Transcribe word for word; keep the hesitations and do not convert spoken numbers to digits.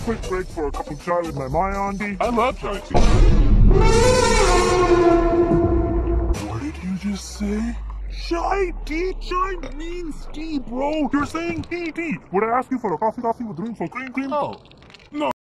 quick break for a cup of chai with my Mayandi. I love chai tea. What did you just say? Chai tea? Chai means tea, bro. You're saying tea tea. Would I ask you for a coffee coffee with room for cream cream? Oh.